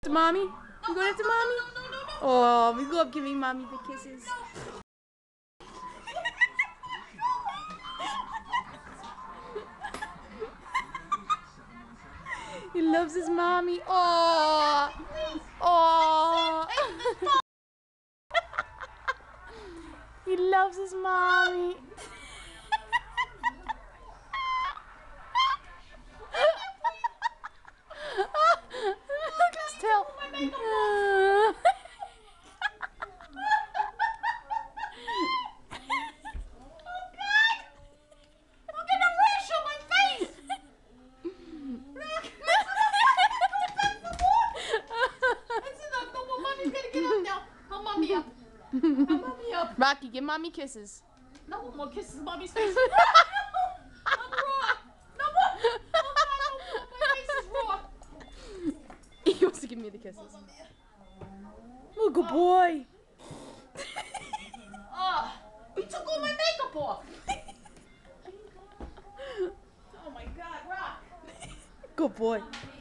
To mommy? You going after mommy? Oh, we love giving mommy the kisses. He loves his mommy. Oh, oh. He loves his mommy. Look at his tail. Rocky, give mommy kisses. No more kisses, mommy's face. I'm raw. No more. Oh God, no more. My face is raw. He wants to give me the kisses. Oh, good boy. Oh, he took all my makeup off. Oh my God, Rock. Good boy.